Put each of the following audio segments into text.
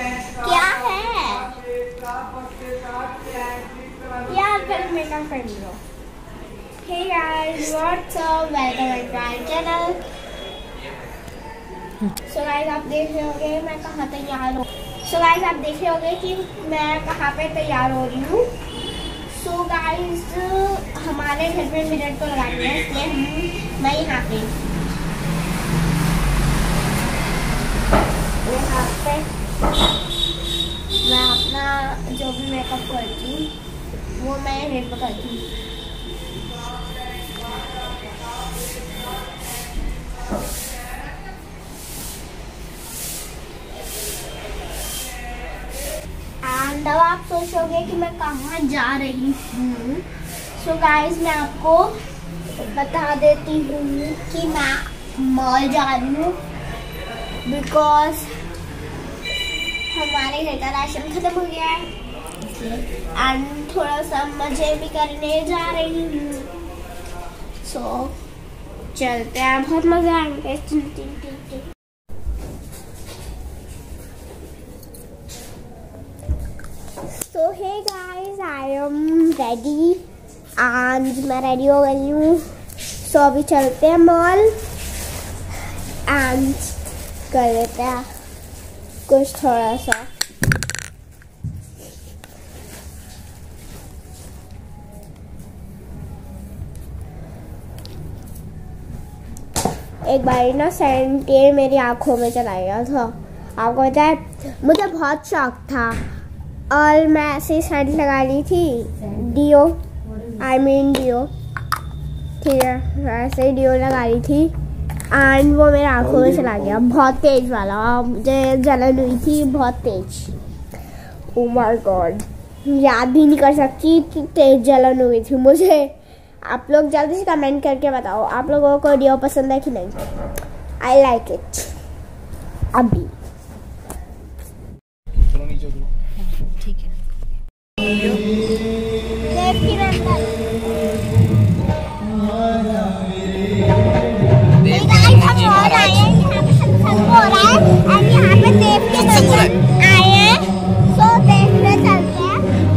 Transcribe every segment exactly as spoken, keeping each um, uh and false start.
क्या है यार, फिर मेकअप कर लो। Hey guys, what's up? Welcome back to our channel. So guys, आप देख रहे होंगे मैं कहाँ तैयार हूँ। So guys, आप देख रहे होंगे कि मैं कहाँ पे तैयार हो रही हूँ। So guys, हमारे घर पे मिरर तो लगानी है, इसलिए हम मैं यहाँ पे यहाँ पे मैं अपना जो भी मेकअप करती हूँ वो मैं हेड पे करती हूँ। एंड अब आप सोचोगे कि मैं कहाँ जा रही हूँ। सो गाइस, मैं आपको बता देती हूँ कि मैं मॉल जा रही हूँ, बिकॉज हमारे घर का राशन खत्म हो गया है एंड थोड़ा सा मजे भी करने जा रही हूँ। सो so, चलते हैं, बहुत मजा आएंगे। So hey guys, I am ready and मैं रेडी हो गई हूँ। सो so, अभी चलते हैं मॉल एंड कर लेते हैं कुछ थोड़ा सा। एक बार ना सैनिटाइजर मेरी आंखों में चला गया था। आपको पता है, मुझे बहुत शौक था और मैं ऐसे सेंट लगा ली थी, डियो आई मीन डियो ठीक है, ऐसे डियो लगा ली थी एंड वो मेरे आंखों में चला गया, बहुत तेज वाला। मुझे जलन हुई थी बहुत तेज। ओह माय गॉड, याद भी नहीं कर सकती कि तेज जलन हुई थी मुझे। आप लोग जल्दी से कमेंट करके बताओ आप लोगों को डियो पसंद है कि नहीं। I like it. अभी ठीक है, यहाँ पे देव के नंदन आए हैं, सो देखने चलते हैं।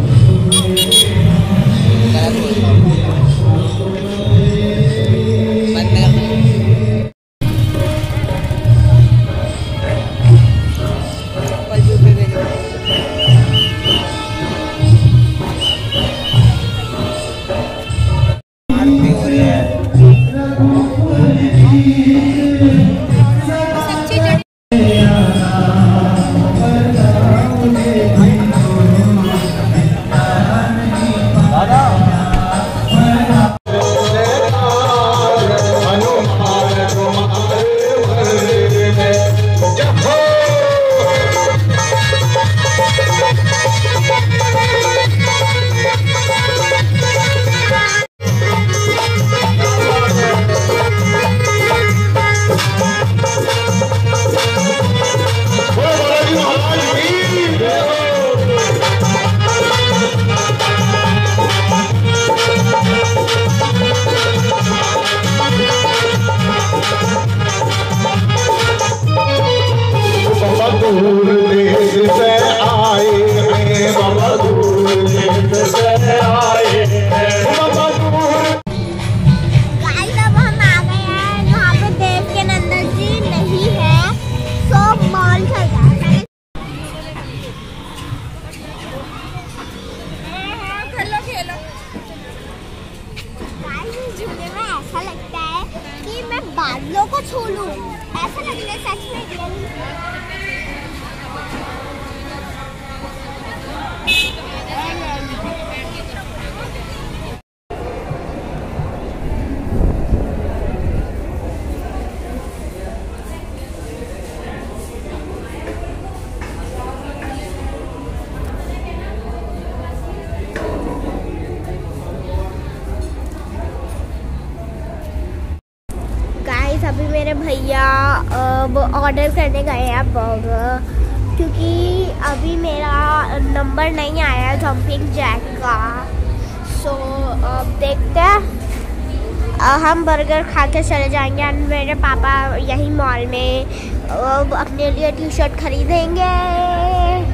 दूर देश से आए हैं बाबा, दूर देश से आए हैं बाबा, दूर। गाइस, अब हम आ गए हैं जहाँ पे देव के नंदन जी नहीं है, सो मॉल चलते हैं। खेलो खेलो। गाइस, इस झूले में ऐसा लगता है कि मैं बादलों को छू लूं, ऐसा लग रहा है सच में। अभी मेरे भैया ऑर्डर करने गए हैं बर्गर, क्योंकि अभी मेरा नंबर नहीं आया है जंपिंग जैक का। सो अब देखते हैं, हम बर्गर खा के चले जाएंगे एंड मेरे पापा यही मॉल में अपने लिए टी शर्ट खरीदेंगे।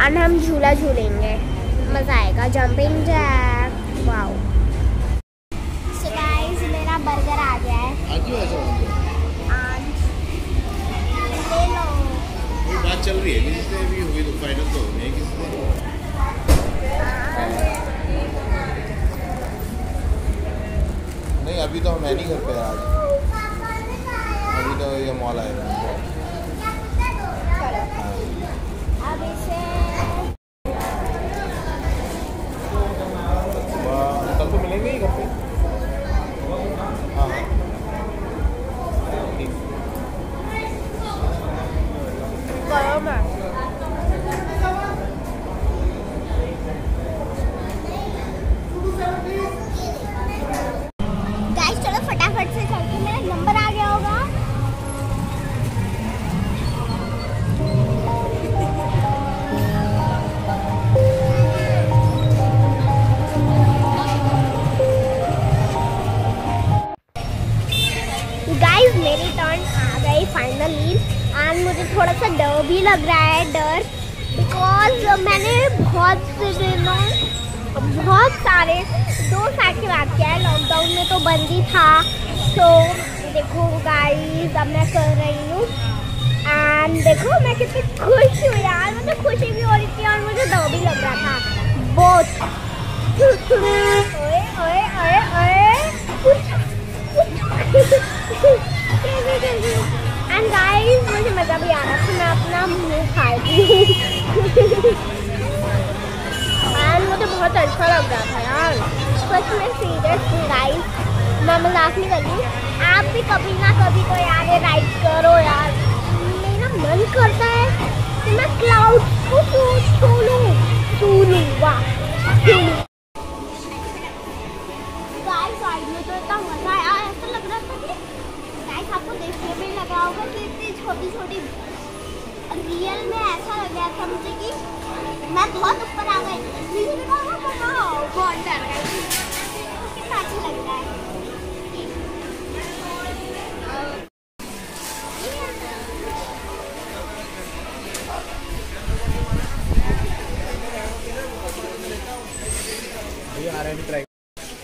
और हम झूला झूलेंगे, मज़ा आएगा। Jumping jack, wow. So guys मेरा बर्गर आ गया है। आज ही ऐसा आज ले लो। बात चल रही है जिससे भी हुई तो फाइनल तो नहीं किससे। नहीं अभी तो हम है नहीं घर पे आज, अभी तो ये मॉल आएगा। अब इसे कल तो मिलेंगे ही घर पे। हाँ ठीक। गरम है। गाइस चलो फटाफट से चलते, मेरा नंबर आ गया होगा। गाइस मेरी टर्न आ गई फाइनली, एंड मुझे थोड़ा सा डर भी लग रहा है, डर बिकॉज मैंने बहुत से दिनों बहुत सारे दो साल की बात किया है, लॉकडाउन में तो बंद ही था। तो देखो गाइस अब मैं कर रही हूँ, एंड देखो मैं कितनी खुश हूँ यार, मुझे खुशी भी हो रही थी और मुझे डर भी लग रहा था बहुत। ओए ओए ओए ओए एंड गाइस मुझे मज़ा भी आ रहा था, मैं अपना मुँह खाती हूँ एंड मुझे बहुत अच्छा लग रहा था यार, सच में सीरियसली गाइस, मैं मजाक नहीं कर रही हूँ। आप भी कभी ना कभी तो यार ये राइड करो यार, मेरा मन करता है कि मैं क्लाउड को छू लूँ, छू लूँ, वाह छू लूँ। गाइस राइड में तो इतना मजा आया, ऐसा लग रहा था कि गाइस आपको देखने में लगा होगा कि इतनी छोटी छोटी, रियल में ऐसा लग रहा था मुझे कि मैं बहुत ऊपर आ गई, मुझे लगा बहुत डर गई, कितना अच्छा लग रहा है। आ रहे हैं ट्राई।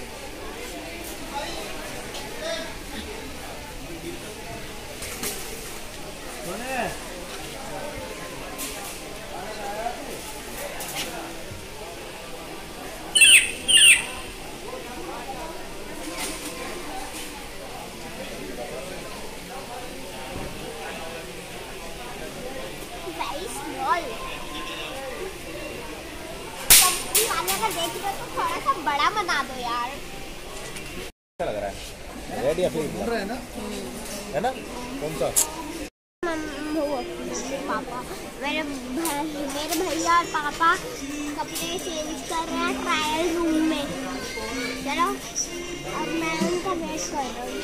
देख रहे तो थोड़ा सा बड़ा बना दो यार। अच्छा लग रहा है, रेड या फिर है ना, है ना, कौन सा? वो पापा, मेरे मेरे भैया और पापा कपड़े चेंज कर रहे हैं ट्रायल रूम में। चलो अब मैं उनका वेट कर रहा हूँ।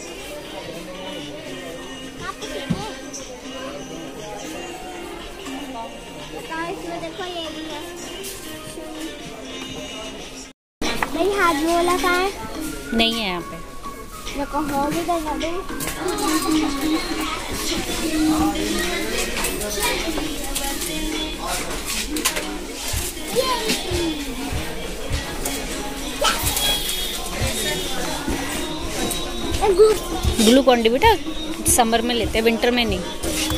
इसमें देखो ये भी है, मेरी हाथ वाला कहाँ है? नहीं है यहाँ पे। देखो हो भी तो लगे। ग्लूकॉन डी बेटा समर में लेते हैं, विंटर में नहीं।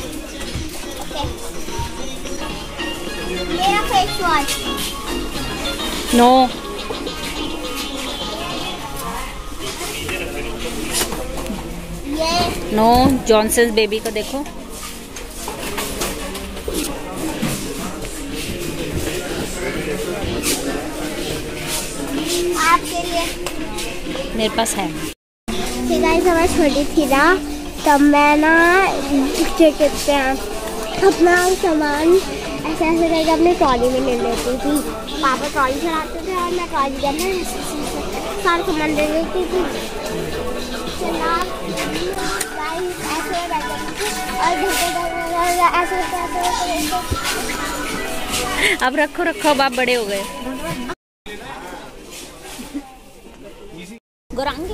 मेरा फेस वॉश। नो ये नो जॉनसन्स बेबी का देखो। आपके लिए मेरे पास है। ठीक है, जब मैं छोटी थी ना तब मैं ना क्या कहते हैं अपना सामान ऐसे ऐसे करके अपनी ट्रॉली में ले लेती थी। पापा ट्रॉली चलाते थे और मैं ट्रॉली के अंदर सारा सामान ले लेती थी। चला ऐसे बैठती थी और ऐसे ऐसे अब रखो रखो, अब आप बड़े हो गए। गौरांगी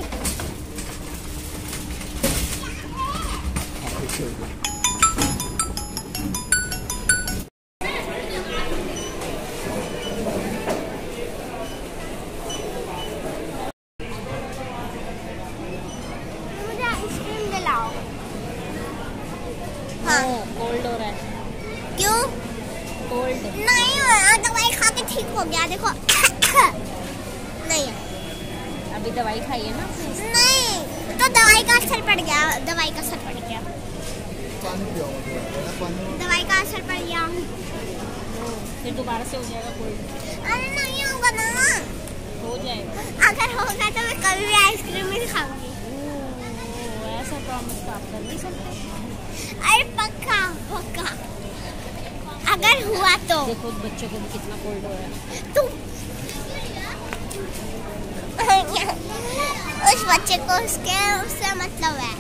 कोल्ड नहीं दवाई खा के ठीक हो गया देखो। नहीं अभी दवाई खाई है ना। नहीं तो दवाई का असर पड़ गया, दवाई का असर पड़ गया, दवाई का असर पड़ गया। फिर दोबारा से हो जाएगा कोल्ड। अरे नहीं होगा ना। हो जाएगा। अगर होगा तो मैं कभी भी आइसक्रीम नहीं खाऊंगी। ऐसा प्रॉमिस तो आप कर नहीं सकते। अरे पक्का पक्का अगर हुआ तो। देखो बच्चों को भी कितना कोल्ड हो रहा है। तू उस बच्चे को उसके उससे मतलब है।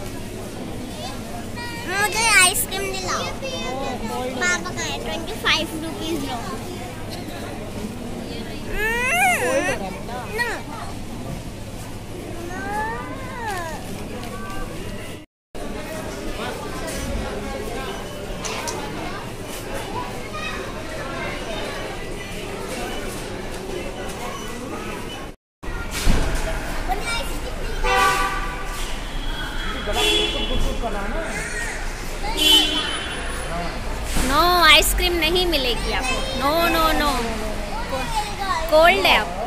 मुझे आइसक्रीम दिलाओ। पापा का है ट्वेंटी फाइव रुपीज लो। ना नो आइसक्रीम नहीं मिलेगी आपको। नो नो नो कोल्ड है आप।